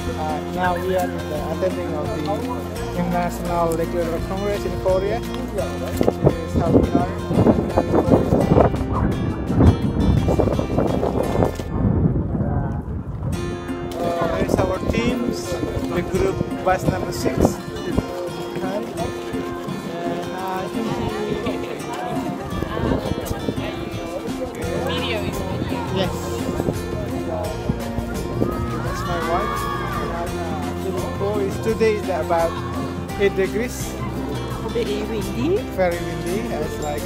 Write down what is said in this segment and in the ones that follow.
Now we are attending of the International Nuclear Congress in Korea. This is how we are. Here's our teams, the group bus number 6. Yes. That's my wife. Today is about 8 degrees. Very windy. Very windy. It's like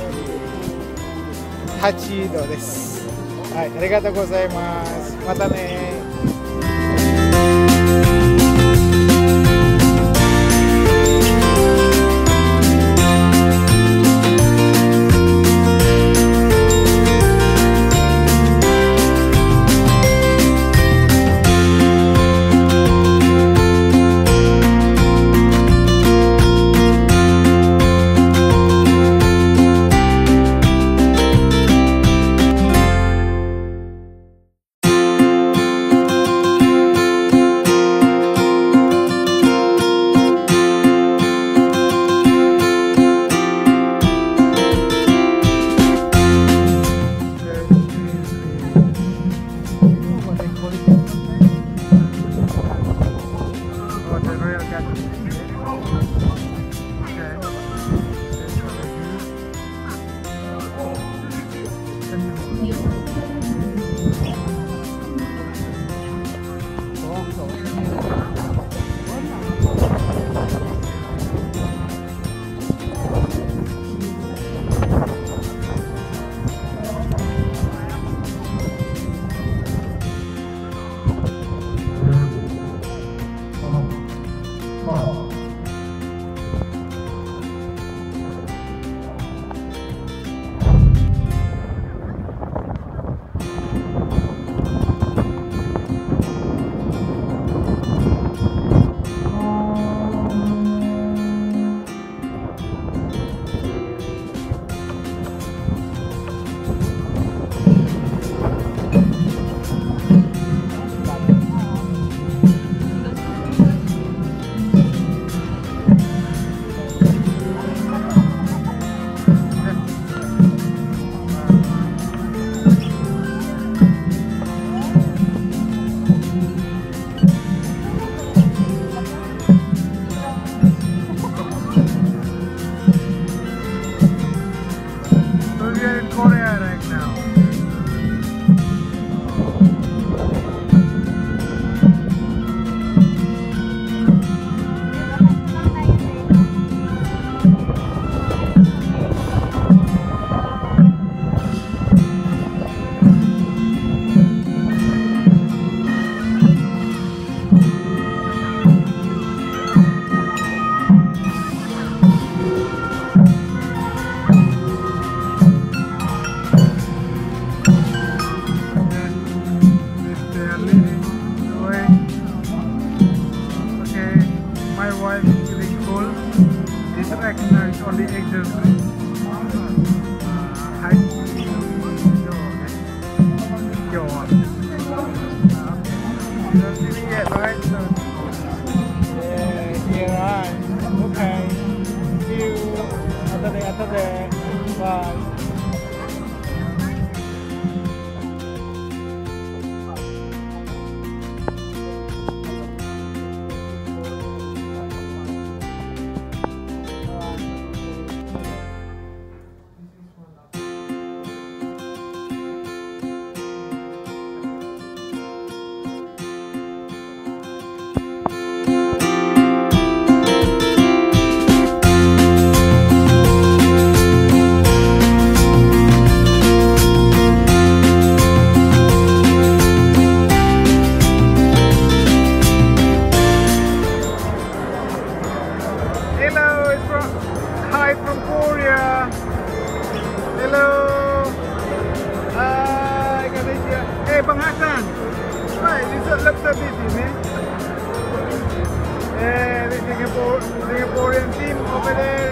8度です。はい、ありがとうございます。またね。Singaporean team over there.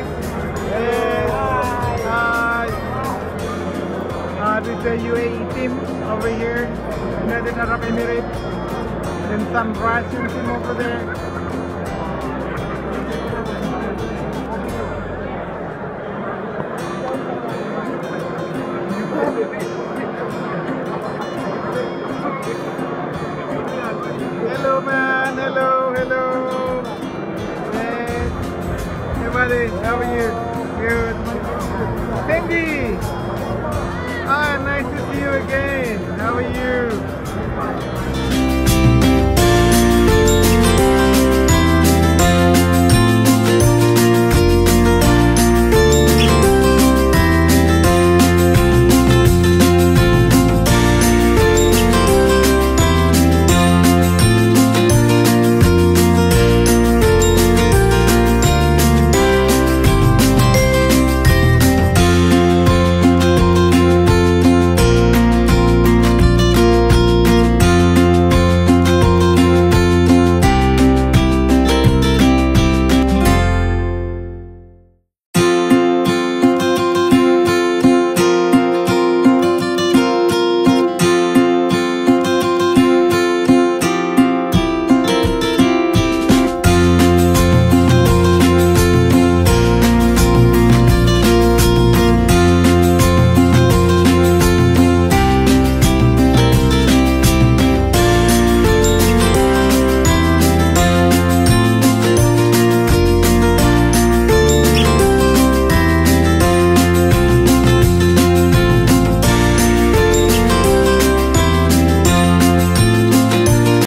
With the UAE team over here, United Arab Emirates. And some Russian team over there. Hello man, hello. Hey buddy, how are you? Good. Cindy! Ah, nice to see you again. How are you?